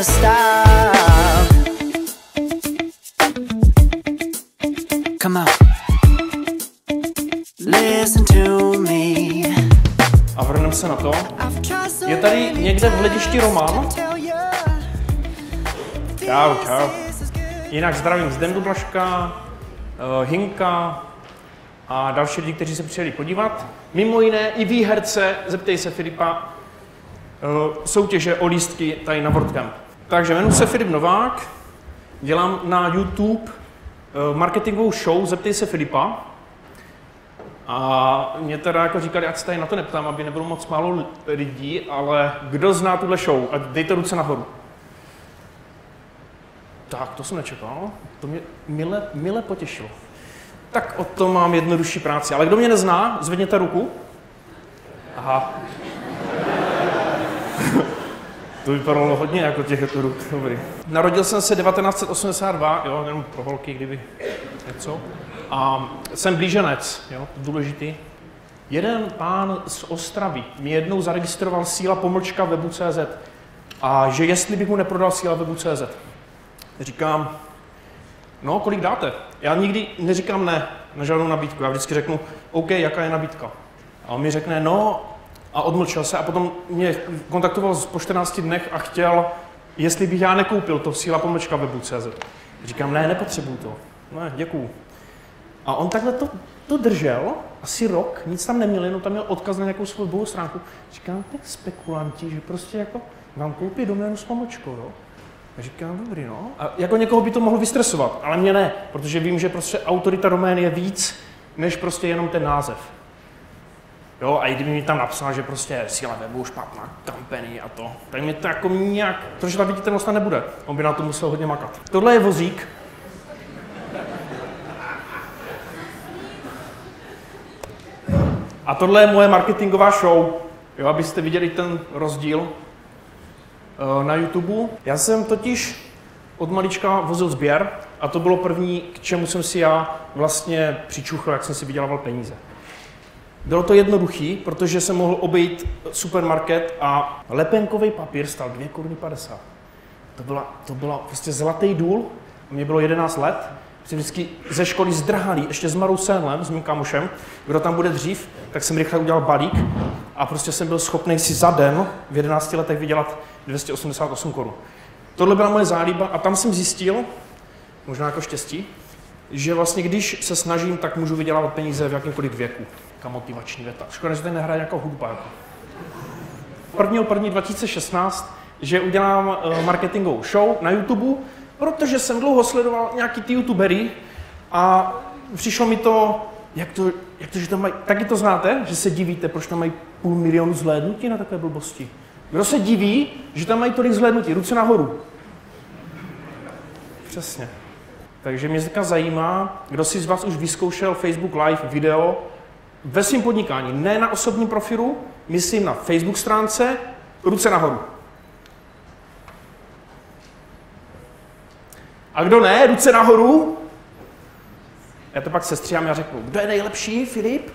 never stop. Come on, listen to me. A vrhneme se na to. Je tady někde v hledišti Roman. Čau, čau. Jinak zdravím z Dendublaška, Hinka a další lidi, kteří se přijeli podívat. Mimo jiné i výherce, zeptej se Filipa, soutěže o lístky tady na WordCamp. Takže jmenuji se Filip Novák, dělám na YouTube marketingovou show Zeptej se Filipa. A mě teda jako říkali, ať se tady na to neptám, aby nebylo moc málo lidí, ale kdo zná tuhle show, ať dejte ruce nahoru. Tak, to jsem nečekal, to mě mile potěšilo. Tak o tom mám jednodušší práci, ale kdo mě nezná, zvedněte ruku. Aha. To vypadalo hodně jako těch ruk, dobrý. Narodil jsem se 1982, jo, jenom pro holky, kdyby něco. A jsem blíženec, jo, důležitý. Jeden pán z Ostravy mi jednou zaregistroval síla-webu.cz a že jestli bych mu neprodal síla-webu.cz. Říkám, no, kolik dáte? Já nikdy neříkám ne na žádnou nabídku, já vždycky řeknu, OK, jaká je nabídka? A on mi řekne, no, a odmlčel se a potom mě kontaktoval po 14 dnech a chtěl, jestli bych já nekoupil to síla-webu.cz. Říkám, ne, nepotřebuju to. Ne, děkuju. A on takhle to držel, asi rok, nic tam neměl, jenom tam měl odkaz na nějakou svou webovou stránku. Říkám, tak spekulanti, že prostě jako vám koupí doménu s pomlčkou, jo? A říkám, dobrý, no. A jako někoho by to mohlo vystresovat, ale mě ne, protože vím, že prostě autorita domény je víc, než prostě jenom ten název. Jo, a i kdyby mi tam napsal, že prostě síla webu, špatná company a to, tak mi to jako nějak, protože ta viditelnost nebude. On by na to musel hodně makat. Tohle je vozík. A tohle je moje marketingová show, jo, abyste viděli ten rozdíl na YouTube. Já jsem totiž od malička vozil sběr a to bylo první, k čemu jsem si já vlastně přičuchl, jak jsem si vydělával peníze. Bylo to jednoduchý, protože jsem mohl obejít supermarket a lepenkový papír stál 2,50 Kč. To byla prostě zlatý důl, mě bylo 11 let. Jsem vždycky ze školy zdrhalý, ještě s Marou Sennlem, s mým kamošem, kdo tam bude dřív, tak jsem rychle udělal balík a prostě jsem byl schopný si za den v 11 letech vydělat 288 Kč. Tohle byla moje zálíba a tam jsem zjistil, možná jako štěstí, že vlastně když se snažím, tak můžu vydělávat peníze v jakýmkoliv věku. Jaká motivační věta. Škoda, že tady nehraje nějaká hudba. Jako. 1.1. 2016, že udělám marketingovou show na YouTube, protože jsem dlouho sledoval nějaký ty youtubery a přišlo mi to, jak to, že tam mají, taky to znáte, že se divíte, proč tam mají 500 000 zhlédnutí na takové blbosti. Kdo se diví, že tam mají tolik zhlédnutí? Ruce nahoru. Přesně. Takže mě teďka zajímá, kdo si z vás už vyzkoušel Facebook Live video ve svém podnikání, ne na osobním profilu, myslím na Facebook stránce, ruce nahoru. A kdo ne, ruce nahoru. Já to pak sestříhám a řeknu, kdo je nejlepší, Filip?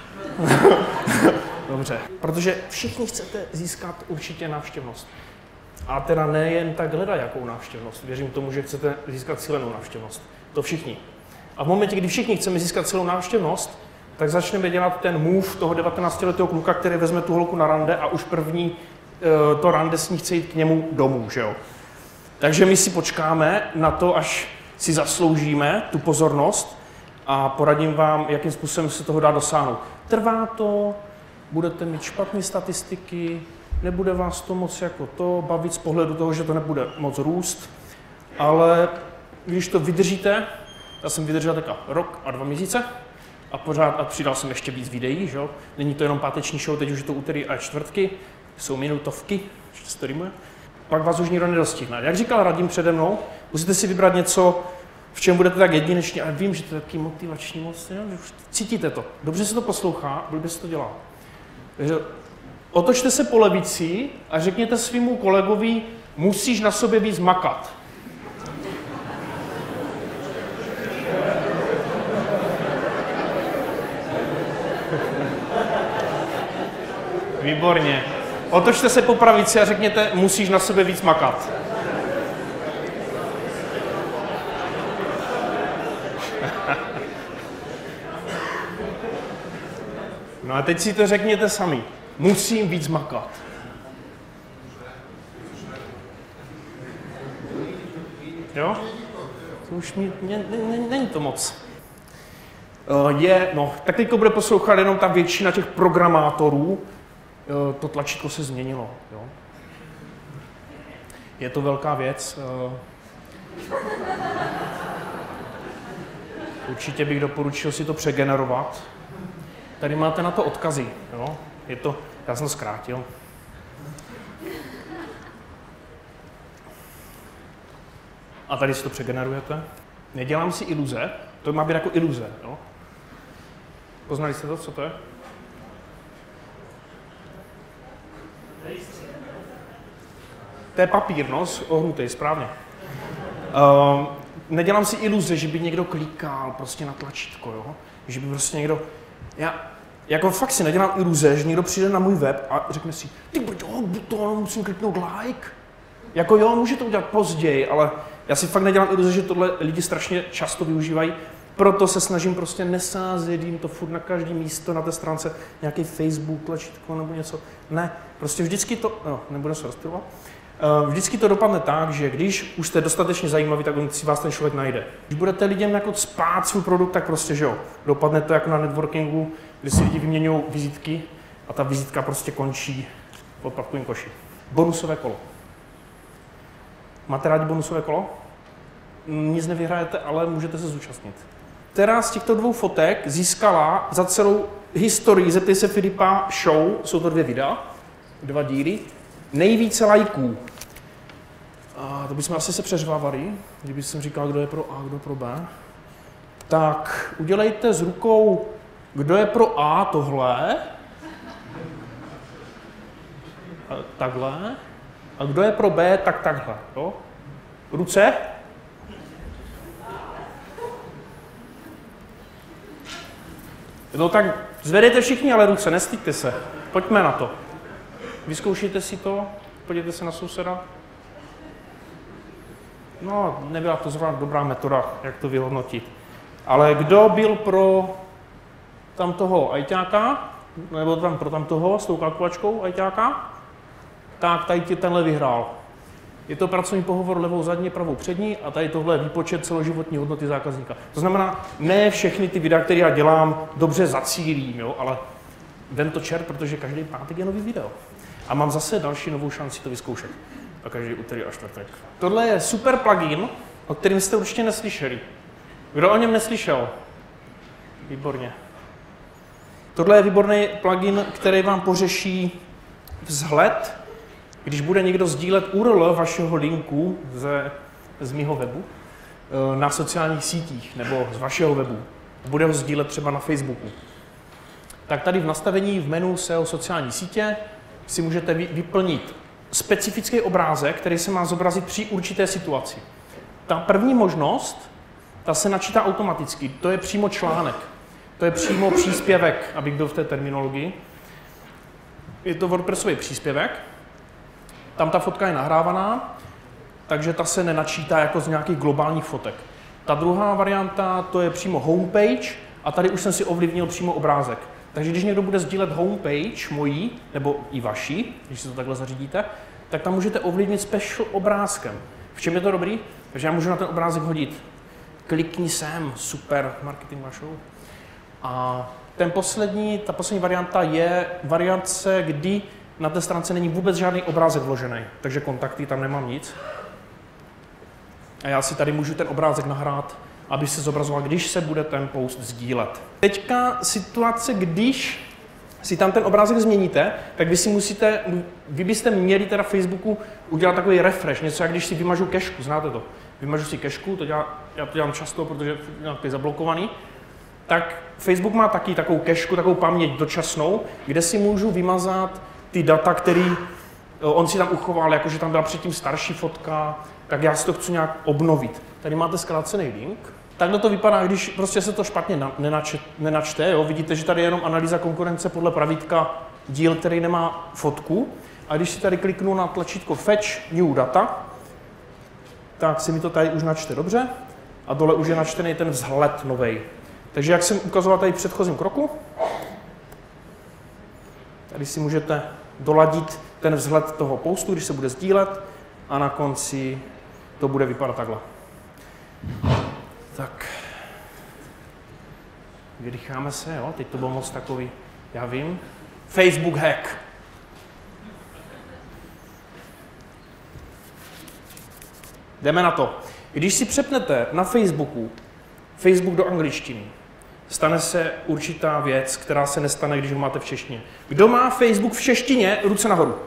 Dobře, protože všichni chcete získat určitě návštěvnost. A teda nejen tak hledat, jakou návštěvnost. Věřím tomu, že chcete získat cílenou návštěvnost. To všichni. A v momentě, kdy všichni chceme získat celou návštěvnost, tak začneme dělat ten move toho 19letého kluka, který vezme tu holku na rande a už první to rande s ní chce jít k němu domů, že jo? Takže my si počkáme na to, až si zasloužíme tu pozornost a poradím vám, jakým způsobem se toho dá dosáhnout. Trvá to, budete mít špatné statistiky, nebude vás to moc jako to bavit z pohledu toho, že to nebude moc růst, ale když to vydržíte, já jsem vydržel teďka rok a 2 měsíce a pořád a přidal jsem ještě víc videí, že jo? Není to jenom páteční show, teď už je to úterý a čtvrtky, jsou minutovky, že se to rýmuje. Pak vás už nikdo nedostihne. Jak říkal Radim přede mnou, musíte si vybrat něco, v čem budete tak jedineční, a vím, že to je taky motivační moc, že už cítíte to. Dobře se to poslouchá, blbě se to dělá. Takže otočte se po levici a řekněte svýmu kolegovi, musíš na sobě víc makat. Výborně. Otočte se po pravici a řekněte, musíš na sebe víc makat. No a teď si to řekněte sami. Musím víc makat. Jo? To už není to moc. Tak teďko bude poslouchat jenom ta většina těch programátorů. To tlačítko se změnilo. Jo? Je to velká věc. Určitě bych doporučil si to přegenerovat. Tady máte na to odkazy. Jo? Já jsem to zkrátil. A tady si to přegenerujete. Nedělám si iluze, to má být jako iluze. Jo? Poznali jste to, co to je? To je papír, no, ohnutý, správně. Nedělám si iluze, že by někdo klikal prostě na tlačítko, jo? Že by prostě někdo... Jako fakt si nedělám iluze, že někdo přijde na můj web a řekne si, ty brďo, buton, musím kliknout like. Jako jo, může to udělat později, ale já si fakt nedělám iluze, že tohle lidi strašně často využívají, proto se snažím prostě nesázet jim to furt na každé místo na té stránce, nějaký Facebook, tlačítko nebo něco. Ne, prostě vždycky to, nebudu se rozptilovat, vždycky to dopadne tak, že když už jste dostatečně zajímavý, tak on si vás ten člověk najde. Když budete lidem jako spát svůj produkt, tak prostě, že jo, dopadne to jako na networkingu, kdy si lidi vyměňují vizitky a ta vizitka prostě končí v odpadkovém koši. Bonusové kolo. Máte rádi bonusové kolo? Nic nevyhrajete, ale můžete se zúčastnit. Která z těchto dvou fotek získala za celou historii Zeptej se Filipa show, jsou to 2 videa, 2 díly, nejvíce lajků. To bychom asi se přeřvávali, kdyby jsem říkal, kdo je pro A, kdo pro B. Tak udělejte s rukou, kdo je pro A tohle, takhle, a kdo je pro B, tak takhle. Jo? Ruce. No tak zvedejte všichni, ale ruce, nestyďte se. Pojďme na to. Vyzkoušejte si to, podívejte se na souseda. No, nebyla to zrovna dobrá metoda, jak to vyhodnotit. Ale kdo byl pro tamtoho ajťáka, nebo tam pro tamtoho s tou kalkulačkou ajťáka, tak tady tenhle vyhrál. Je to pracovní pohovor levou zadní, pravou přední a tady tohle je výpočet celoživotní hodnoty zákazníka. To znamená, ne všechny ty videa, které já dělám, dobře zacílím, jo, ale vem to čert, protože každý pátek je nový video. A mám zase další novou šanci to vyzkoušet. A každý úterý a čtvrtek. Tohle je super plugin, o kterém jste určitě neslyšeli. Kdo o něm neslyšel? Výborně. Tohle je výborný plugin, který vám pořeší vzhled, když bude někdo sdílet URL vašeho linku z mého webu na sociálních sítích nebo z vašeho webu. Bude ho sdílet třeba na Facebooku. Tak tady v nastavení v menu SEO sociální sítě si můžete vyplnit specifický obrázek, který se má zobrazit při určité situaci. Ta první možnost, ta se načítá automaticky. To je přímo článek. To je přímo příspěvek, abych byl v té terminologii. Je to WordPressový příspěvek. Tam ta fotka je nahrávaná, takže ta se nenačítá jako z nějakých globálních fotek. Ta druhá varianta, to je přímo homepage a tady už jsem si ovlivnil přímo obrázek. Takže když někdo bude sdílet homepage mojí, nebo i vaší, když si to takhle zařídíte, tak tam můžete ovlivnit special obrázkem. V čem je to dobrý? Takže já můžu na ten obrázek hodit. Klikni sem, super, marketingová show. A ta poslední varianta je variance, kdy na té stránce není vůbec žádný obrázek vložený, takže kontakty, tam nemám nic. A já si tady můžu ten obrázek nahrát, aby se zobrazoval, když se bude ten post sdílet. Teďka situace, když si tam ten obrázek změníte, tak vy byste měli teda Facebooku udělat takový refresh, něco jak když si vymažu kešku, znáte to? Vymažu si kešku, já to dělám často, protože je zablokovaný. Tak Facebook má taky takovou kešku, takovou paměť dočasnou, kde si můžu vymazat ty data, který on si tam uchoval, jakože tam byla předtím starší fotka, tak já si to chci nějak obnovit. Tady máte zkrácený link. Takhle to vypadá, když prostě se to špatně nenačte. Jo? Vidíte, že tady je jenom analýza konkurence podle pravítka díl, který nemá fotku. A když si tady kliknu na tlačítko Fetch New Data, tak si mi to tady už načte dobře. A dole už je načtený ten vzhled novej. Takže jak jsem ukazoval tady v předchozím kroku, Tady si můžete doladit ten vzhled toho postu, když se bude sdílet a na konci to bude vypadat takhle. Tak. Vydýcháme se, jo? Teď to bylo moc takový, já vím. Facebook hack. Jdeme na to. Když si přepnete na Facebooku Facebook do angličtiny, stane se určitá věc, která se nestane, když ho máte v češtině. Kdo má Facebook v češtině, ruce nahoru.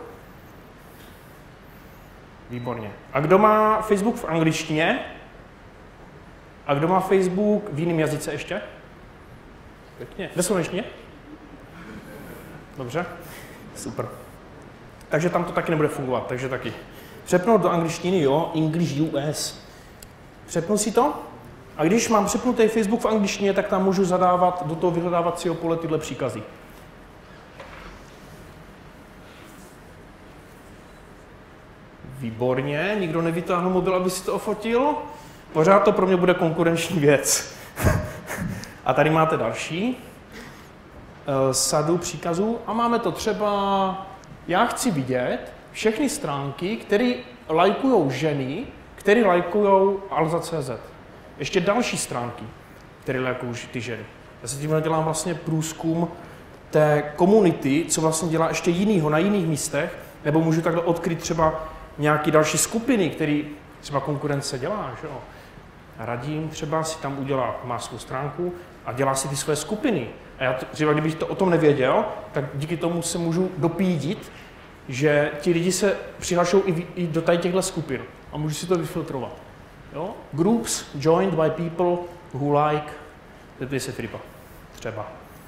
Výborně. A kdo má Facebook v angličtině? A kdo má Facebook v jiném jazyce ještě? Pěkně. Ve slovenštině? Dobře. Super. Takže tam to taky nebude fungovat, takže taky. Přepnout do angličtiny, jo, English US. Přepnu si to a když mám přepnutý Facebook v angličtině, tak tam můžu zadávat do toho vyhledávacího pole tyhle příkazy. Výborně, nikdo nevytáhl mobil, aby si to ofotil. Pořád to pro mě bude konkurenční věc. A tady máte další sadu příkazů a máme to třeba, já chci vidět všechny stránky, které lajkujou ženy, které lajkujou Alza.cz. Ještě další stránky, které lajkují ty ženy. Já se tím dělám vlastně průzkum té komunity, co vlastně dělá ještě jinýho na jiných místech, nebo můžu takhle odkryt třeba nějaké další skupiny, které třeba konkurence dělá. Že jo? Radím třeba si tam udělá, má svou stránku a dělá si ty své skupiny. A já třeba, kdybych to o tom nevěděl, tak díky tomu se můžu dopídit, že ti lidi se přihlašují i do tady těchto skupin a můžu si to vyfiltrovat. Jo? Groups joined by people who like, zeptej se Filipa, třeba.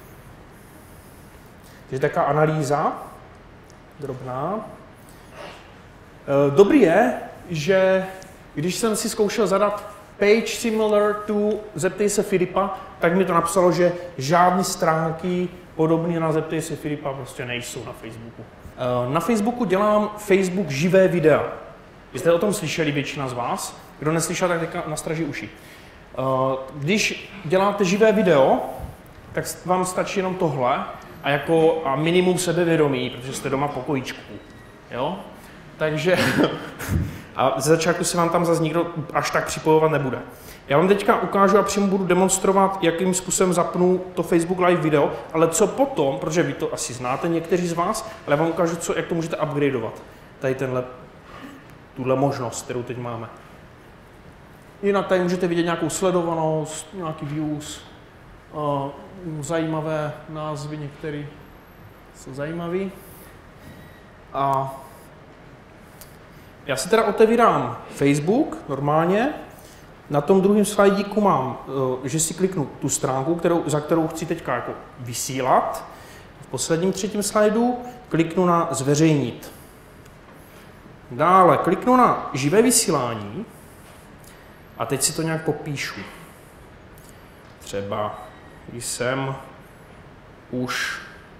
Takže taková analýza, drobná. Dobrý je, že když jsem si zkoušel zadat page similar to zeptej se Filipa, tak mi to napsalo, že žádné stránky podobné na zeptej se Filipa prostě nejsou na Facebooku. Na Facebooku dělám Facebook živé videa. Vy jste o tom slyšeli většina z vás. Kdo neslyšel, tak teďka nastraží uši. Když děláte živé video, tak vám stačí jenom tohle a minimum sebevědomí, protože jste doma v pokojíčku. Jo? Takže a ze začátku se vám tam zase nikdo až tak připojovat nebude. Já vám teďka ukážu a přímo budu demonstrovat, jakým způsobem zapnu to Facebook Live video, ale co potom, protože vy to asi znáte někteří z vás, ale já vám ukážu, jak to můžete upgradeovat. Tady tuhle možnost, kterou teď máme. Jinak tady můžete vidět nějakou sledovanost, nějaký views, zajímavé názvy, některé jsou zajímavé. A já si teda otevírám Facebook normálně. Na tom druhém slajdíku mám, že si kliknu tu stránku, za kterou chci teďka jako vysílat. V posledním třetím slajdu kliknu na zveřejnit. Dále kliknu na živé vysílání a teď si to nějak popíšu. Třeba jsem už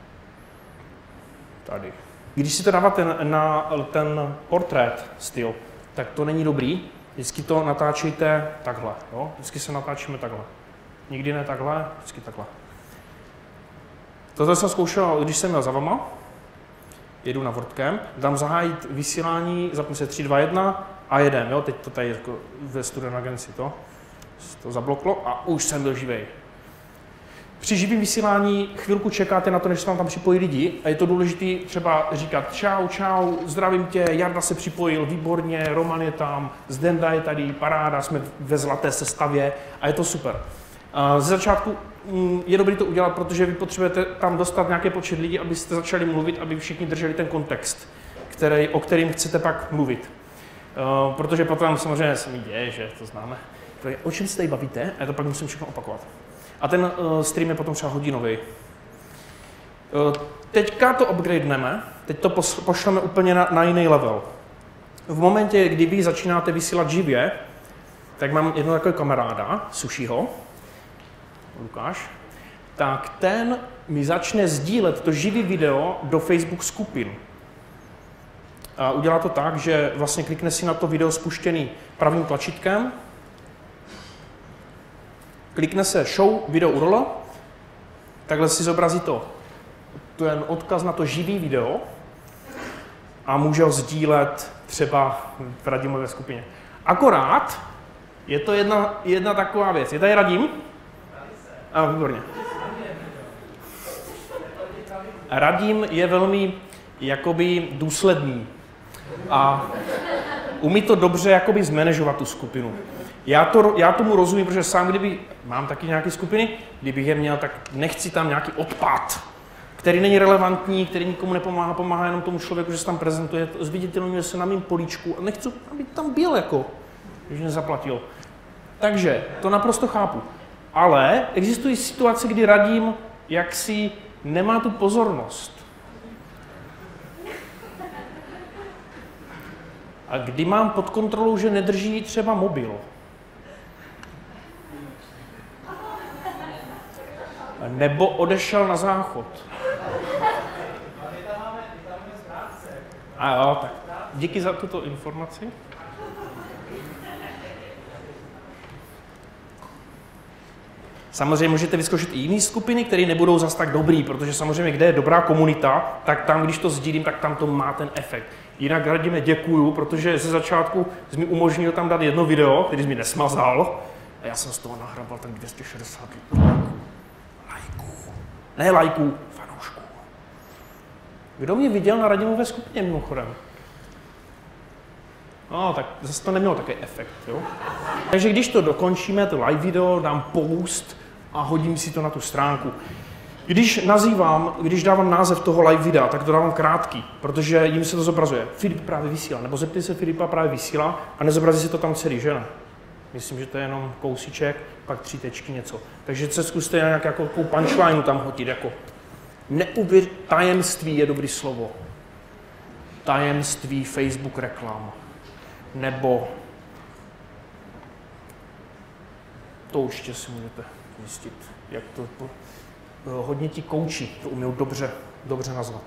tady. Když si to dáváte na ten portrét styl, tak to není dobrý. Vždycky to natáčejte takhle. Jo? Vždycky se natáčíme takhle. Nikdy ne takhle, vždycky takhle. Toto jsem zkoušel, když jsem měl za vama. Jedu na WordCamp, dám zahájit vysílání, zapnu se 3, 2, 1 a jedem. Jo? Teď to tady jako ve Student Agency to zabloklo a už jsem byl živej. Při živém vysílání chvilku čekáte na to, než se vám tam připojí lidi a je to důležité třeba říkat čau, zdravím tě, Jarda se připojil, výborně, Roman je tam, Zdenda je tady, paráda, jsme ve zlaté sestavě a je to super. Ze začátku je dobré to udělat, protože vy potřebujete tam dostat nějaký počet lidí, abyste začali mluvit, aby všichni drželi ten kontext, o kterým chcete pak mluvit. Protože potom samozřejmě se mi děje, že to známe. O čem se tady bavíte? A já to pak musím všechno opakovat. A ten stream je potom třeba hodinový. Teďka to upgradeneme, teď to pošleme úplně na jiný level. V momentě, kdy vy začínáte vysílat živě, tak mám jednoho takového kamaráda, Sushiho, Lukáš, tak ten mi začne sdílet to živý video do Facebook skupin. A udělá to tak, že vlastně klikne si na to video spuštěný pravým tlačítkem, klikne se Show video URL, takhle si zobrazí to to je odkaz na to živý video a může ho sdílet třeba v Radimové skupině. Akorát je to jedna taková věc. Je tady Radim? A výborně. Radim je velmi jakoby důsledný a umí to dobře jakoby zmanažovat tu skupinu. Já tomu rozumím, protože sám, kdyby mám taky nějaké skupiny, kdybych je měl, tak nechci tam nějaký odpad, který není relevantní, který nikomu nepomáhá, pomáhá jenom tomu člověku, že se tam prezentuje, zviditelňuje se na mým políčku a nechci, aby tam byl jako, když nezaplatil. Takže to naprosto chápu. Ale existují situace, kdy Radim jaksi nemá tu pozornost. A kdy mám pod kontrolou, že nedrží třeba mobil. Nebo odešel na záchod. A jo, tak díky za tuto informaci. Samozřejmě můžete vyzkoušet i jiné skupiny, které nebudou zas tak dobrý, protože samozřejmě, kde je dobrá komunita, tak tam, když to sdílím, tak tam to má ten efekt. Jinak Radime děkuju, protože ze začátku jsi mi umožnil tam dát jedno video, který jsi mi nesmazal, a já jsem z toho nahrabal tak 260 lajků. Ne lajků, fanoušků. Kdo mě viděl na Radimové skupině mimochodem? No, tak zase to nemělo takový efekt, jo? Takže když to dokončíme, to live video, dám post a hodím si to na tu stránku. Když dávám název toho live videa, tak to dávám krátký, protože jim se to zobrazuje. Filip právě vysílá, nebo zeptej se Filipa právě vysílá a nezobrazí se to tam celý, že ne? Myslím, že to je jenom kousíček, pak 3 tečky něco. Takže se zkuste nějak jako punchline tam hodit, jako tajemství je dobrý slovo. Tajemství Facebook reklam. Nebo to určitě si můžete zjistit, jak to hodně ti kouči to umějí dobře nazvat.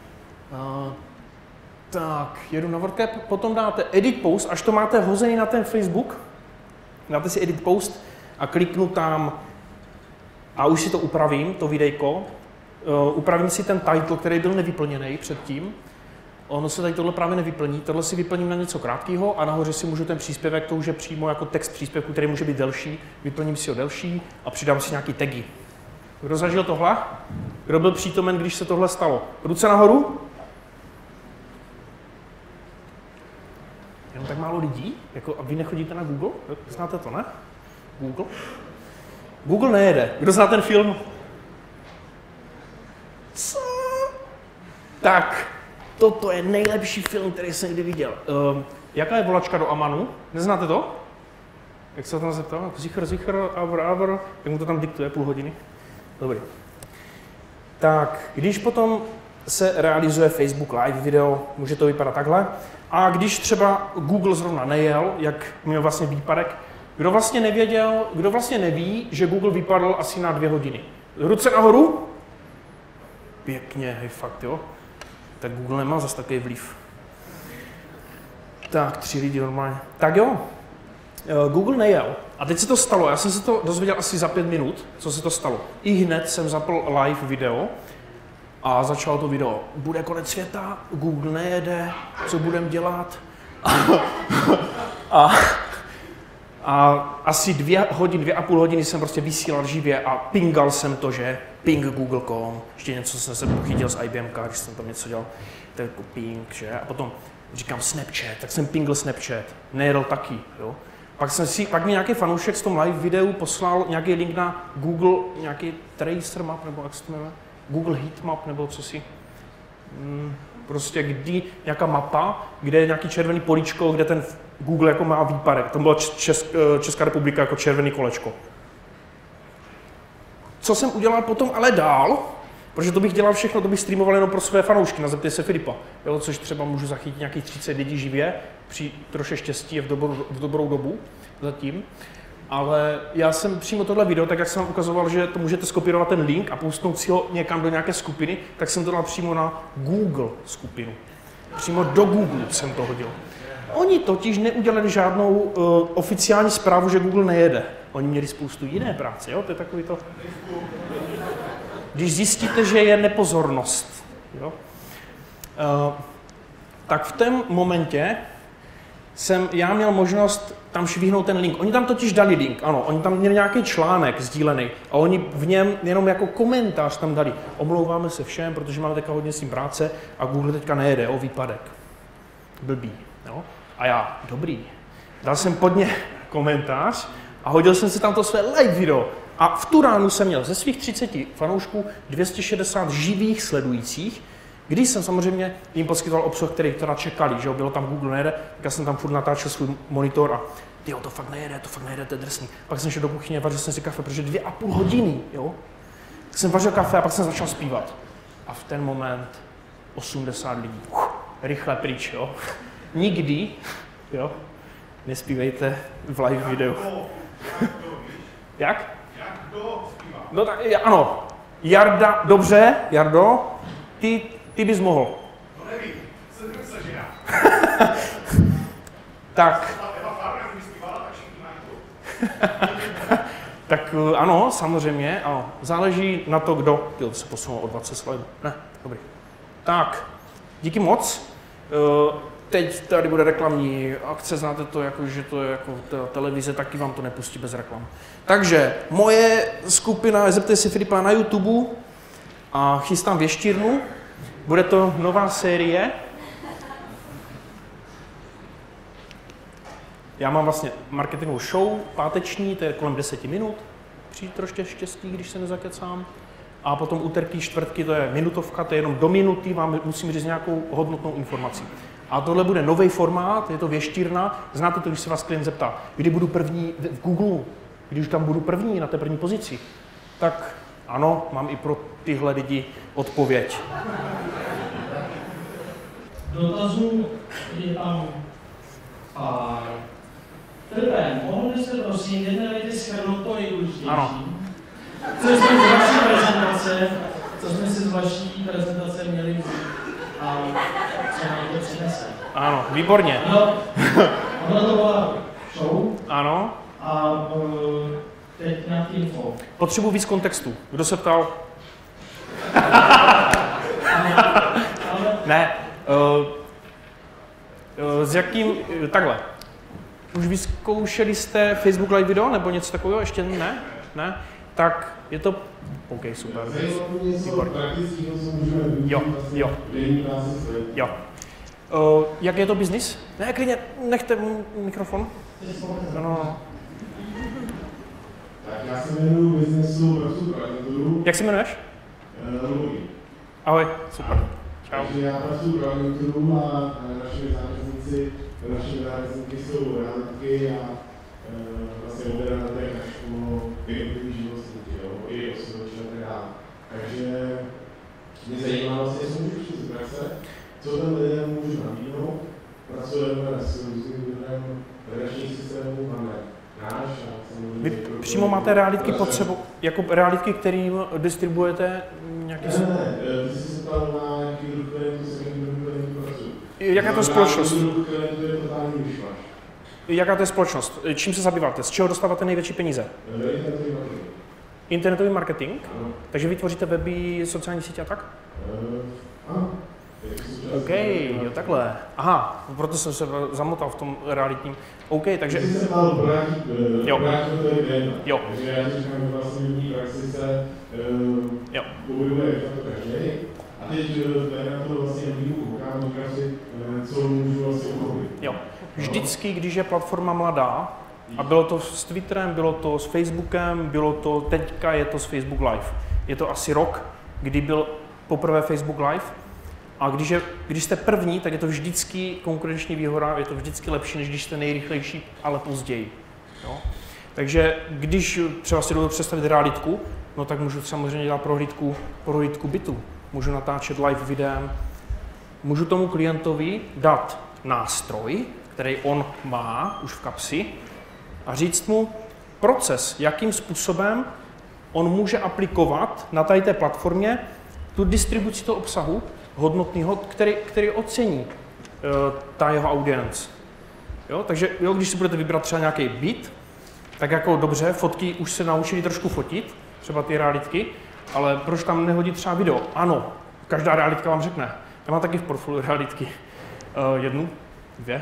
Tak, jedu na WordCamp, potom dáte edit post, až to máte hozený na ten Facebook, dáte si edit post a kliknu tam a už si to upravím, to videjko, upravím si ten title, který byl nevyplněný předtím. Ono se tady tohle právě nevyplní, tohle si vyplním na něco krátkého a nahoře si můžu ten příspěvek, to už je přímo jako text příspěvku, který může být delší, vyplním si ho delší a přidám si nějaký tagy. Kdo zažil tohle? Kdo byl přítomen, když se tohle stalo? Ruce nahoru? Jenom tak málo lidí? Jako, a vy nechodíte na Google? Znáte to, ne? Google? Google nejede. Kdo zná ten film? Co? Tak. Toto je nejlepší film, který jsem kdy viděl. Jaká je volačka do Amanu? Neznáte to? Jak se ho tam zeptal? Zicher, abr, jak mu to tam diktuje půl hodiny? Dobrý. Tak, když potom se realizuje Facebook Live video, může to vypadat takhle. A když třeba Google zrovna nejel, jak měl vlastně výpadek, kdo vlastně neví, že Google vypadl asi na 2 hodiny? Ruce nahoru? Pěkně, hej, fakt, jo? Tak Google nemá zase takový vliv. Tak, 3 lidi normálně. Tak jo, Google nejel. A teď se to stalo, já jsem se to dozvěděl asi za 5 minut, co se to stalo. I hned jsem zapl live video a začalo to video. Bude konec světa, Google nejede, co budeme dělat? A asi 2,5 hodiny jsem prostě vysílal živě a pingal jsem to, že ping Google.com, ještě něco jsem se pochytil z IBM, když jsem tam něco dělal, tak jako ping, že? A potom říkám Snapchat, tak jsem pingl Snapchat, nejedl taky, jo? Pak mi nějaký fanoušek z tom live videu poslal nějaký link na Google, nějaký tracer map, nebo jak se to jmenuje? Google Heatmap, nebo co si. Prostě nějaká mapa, kde je nějaký červený políčko, kde ten Google jako má výpadek. Tam byla Česká republika jako červený kolečko. Co jsem udělal potom ale dál, protože to bych dělal všechno, to bych streamoval jenom pro své fanoušky, zeptej se Filipa, jo, což třeba můžu zachytit nějakých 30 lidí živě, při troše štěstí v dobrou dobu zatím. Ale já jsem přímo tohle video, tak jak jsem vám ukazoval, že to můžete skopírovat ten link a postnout si ho někam do nějaké skupiny, tak jsem to dal přímo na Google skupinu. Přímo do Google jsem to hodil. Oni totiž neudělali žádnou oficiální zprávu, že Google nejede. Oni měli spoustu jiné práce, jo? To je takový to... když zjistíte, že je nepozornost, jo? Tak v tom momentě jsem já měl možnost tam švihnout ten link. Oni tam totiž dali link, ano, oni tam měli nějaký článek sdílený a oni v něm jenom jako komentář tam dali. Omlouváme se všem, protože máme teďka hodně s tím práce a Google teďka nejede, o výpadek. Blbý, jo? A já, dobrý. Dal jsem pod ně komentář a hodil jsem si tam to své live video. A v tu ránu jsem měl ze svých 30 fanoušků 260 živých sledujících, když jsem samozřejmě jim poskytoval obsah, který teda čekali, že jo, bylo tam Google nejede, tak já jsem tam furt natáčel svůj monitor a tyjo, to fakt nejede, to je drsný. Pak jsem šel do kuchyně, vařil jsem si kafe, protože 2,5 hodiny, jo. Tak jsem vařil kafe a pak jsem začal zpívat. A v ten moment 80 lidí, rychle pryč, jo. Nikdy, jo, nespívejte v live videu. Jak? No tak, ano, Jarda, dobře, Jardo, ty bys mohl. No nevím, jsem se, že já. Tak. Eva Farmer mi zpívala, tak všichni mají to. Tak ano, samozřejmě, ano. Záleží na to, kdo. Jo, se posunul o 20 slajdů. Ne, dobrý. Tak, díky moc. Teď tady bude reklamní akce, znáte to, jako, že to je jako televize, taky vám to nepustí bez reklam. Takže moje skupina, zeptejte se Filipa na YouTube a chystám věštírnu. Bude to nová série. Já mám vlastně marketingovou show, páteční, to je kolem 10 minut. Přijít troště štěstí, když se nezakecám. A potom úterky, čtvrtky, to je minutovka, to je jenom do minuty, vám musím říct nějakou hodnotnou informaci. A tohle bude nový formát, je to věštírna. Znáte to, když se vás klient zeptá, kdy budu první v Google, když tam budu první na té první pozici. Tak ano, mám i pro tyhle lidi odpověď. Dotazů je tam pár. Prvé, mohl byste prosím jedné věty shrnout to nejdůležitější? Ano. Co jsme si z vaší prezentace měli vzít a co nám to přinese? Ano, výborně. No, ono to byla show. Ano. A teď nějaký info. Potřebuji víc kontextu. Kdo se ptal? Ne. S jakým... Takhle. Už vyzkoušeli jste Facebook Live video nebo něco takového? Ještě ne? Ne? Tak je to... OK, super. Jo, jo. Jo. Jak je to biznis? Ne, klidně, nechte mikrofon. No. Tak já se jmenuji biznesu pro agenturu. Jak se jmenuješ? Ahoj, super. Čau. Takže já pracuji pro agenturu a naše zákazníky jsou realitky a vlastně odběráte našu jednotlivý živnostníky, i osoboči a tak dále. Takže mě zajímá vlastně, jestli můžu přijít z praxe, co tam lidem můžu nabídnout. Pracujeme s různým druhem redakčních systémů, máme náš a samozřejmě... Vy přímo máte realitky pod sebou, jako realitky, kterým distribuujete nějaký... Ne, ty jsi se ptal na nějaký druh klientů, s jakým druhem klientů pracuji. Jaká to je společnost? Druh klientů je totální myšmaš. Jaká to je společnost? Čím se zabýváte? Z čeho dostáváte největší peníze? Internetový marketing. Internetový marketing? Ano. Takže vytvoříte weby, sociální sítě a tak? Ano. OK, jo takhle. Aha, proto jsem se zamotal v tom realitním. OK, takže... Ty jsi se ptal pro nějaký klient. Jo. Takže já říkám, že vlastně v ní praxi se buduje to každý. A teď na to vlastně výuku koukám, říkám si, co můžu vlastně uchopit. Jo. Vždycky, když je platforma mladá, a bylo to s Twitterem, bylo to s Facebookem, bylo to teďka, je to s Facebook Live. Je to asi rok, kdy byl poprvé Facebook Live. A když jste první, tak je to vždycky konkurenční výhoda, je to vždycky lepší, než když jste nejrychlejší, ale později. Jo? Takže když třeba si dovedu představit realitku, no tak můžu samozřejmě dělat prohlídku bytu. Můžu natáčet live videem, můžu tomu klientovi dát nástroj, který on má už v kapsi a říct mu proces, jakým způsobem on může aplikovat na tady té platformě tu distribuci toho obsahu hodnotného, který ocení ta jeho audience. Jo? Takže jo, když si budete vybrat třeba nějaký byt, tak jako dobře, fotky už se naučili trošku fotit, třeba ty realitky, ale proč tam nehodit třeba video? Ano, každá realitka vám řekne. Já mám taky v portfoliu realitky. Jednu, dvě.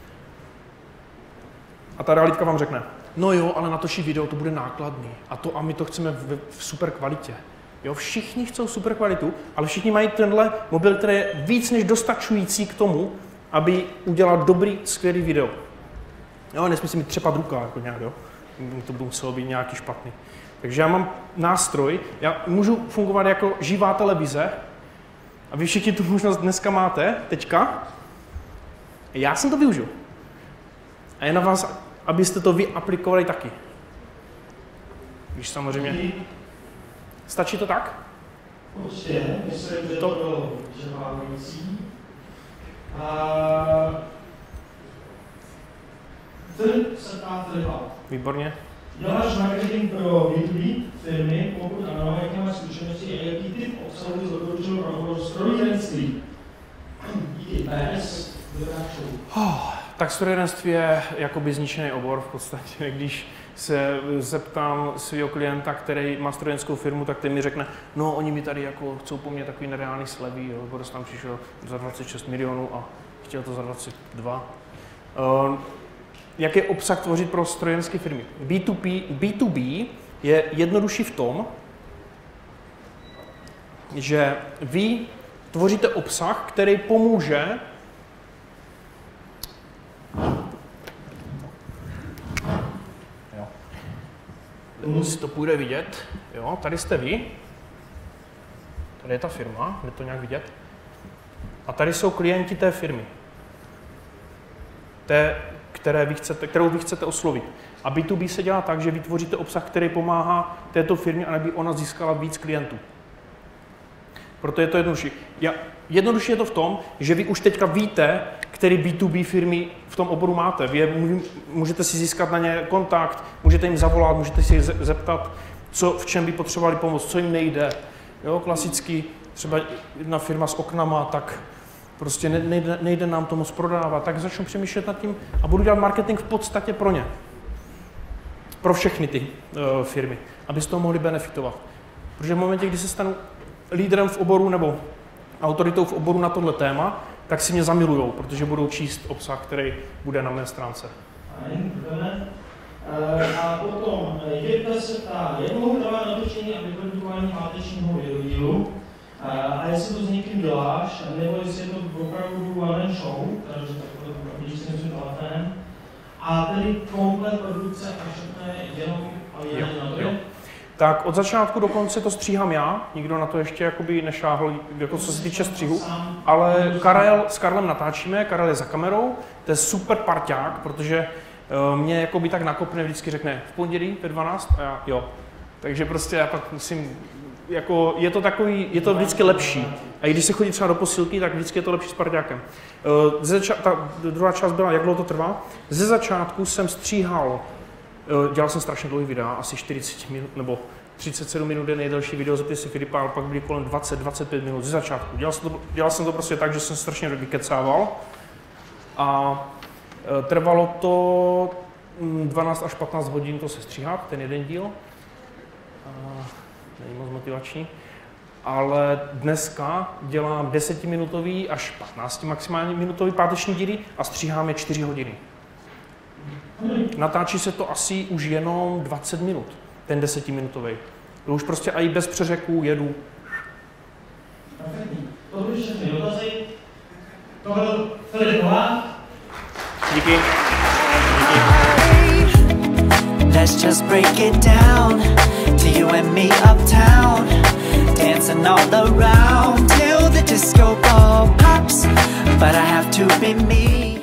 A ta realitka vám řekne, no jo, ale natočit video to bude nákladný. A my to chceme v super kvalitě. Jo, všichni chcou super kvalitu, ale všichni mají tenhle mobil, který je víc než dostačující k tomu, aby udělal dobrý, skvělý video. Jo, nesmí si mi třepat ruka, jako nějak, jo. To by muselo být nějaký špatný. Takže já mám nástroj, já můžu fungovat jako živá televize a vy všichni tu možnost dneska máte, teďka. Já jsem to využil. A je na vás, abyste to vy aplikovali taky. Když samozřejmě... Stačí to tak? Určitě, myslím, že to bylo vyžadující. Film se ptá Filipa. Výborně. Děláš marketing pro B2B firmy, pokud ano, jaké máš zkušenosti a jaký typ obsahu bys doporučil pro obor strojírenství? Díky, PS, Tak strojírenství je jakoby zničený obor v podstatě. Když se zeptám svého klienta, který má strojenskou firmu, tak ten mi řekne, no oni mi tady jako chcou po mně takový nereálný slevy, jo, Boris tam přišel za 26 milionů a chtěl to za 22. Jaký obsah tvořit pro strojenské firmy? B2B je jednodušší v tom, že vy tvoříte obsah, který pomůže si to půjde vidět. Jo, tady jste vy, tady je ta firma, jde to nějak vidět. A tady jsou klienti té firmy, kterou vy chcete oslovit. A B2B se dělá tak, že vytvoříte obsah, který pomáhá této firmě, aby ona získala víc klientů. Proto je to jednodušší. Jednodušší je to v tom, že vy už teďka víte, který B2B firmy v tom oboru máte. Vy můžete si získat na ně kontakt, můžete jim zavolat, můžete si zeptat, v čem by potřebovali pomoct, co jim nejde. Jo, klasicky třeba jedna firma s oknama, tak prostě nejde nám to moc prodávat, tak začnu přemýšlet nad tím a budu dělat marketing v podstatě pro ně. Pro všechny ty firmy, aby z toho mohli benefitovat. Protože v momentě, kdy se stanu lídrem v oboru nebo autoritou v oboru na tohle téma, tak si mě zamilujou, protože budou číst obsah, který bude na mé stránce. A potom Jirka se ptá, jak dlouho trvá natočení a vyprodukování pátečního videodílu? A jestli to s někým děláš, nebo jestli je to opravdu one show, takže takhle vidíš s tím telefonem, a tedy komplet produkce a všechno je jenom na to. Tak od začátku do konce to stříhám já, nikdo na to ještě jakoby nešáhl, jako co se týče střihu, ale s Karlem natáčíme, Karel je za kamerou, to je super parťák, protože mě jakoby tak nakopne, vždycky řekne v pondělí ve 12 a já jo. Takže prostě já pak musím, jako je to vždycky lepší. A i když se chodí třeba do posilky, tak vždycky je to lepší s parťákem. Ta druhá část byla, jak dlouho to trvá. Ze začátku jsem stříhal, dělal jsem strašně dlouhý videa, asi 40 minut, nebo 37 minut je nejdelší video za si Filipa, ale pak byly kolem 20-25 minut ze začátku. Dělal jsem to prostě tak, že jsem strašně vykecával a trvalo to 12 až 15 hodin to se stříhat, ten jeden díl. Není moc motivační. Ale dneska dělám 10-minutový až 15 maximálně minutový páteční díly a stříhám je 4 hodiny. Natáčí se to asi už jenom 20 minut, ten 10-minutový. To už prostě i bez přeřeků jedu. Perfektní. To byly všechny dotazy. To byl Filip Novák. Díky. Let's just break it down to you and me uptown, dancing all around till the disco ball pops. But I have to be me.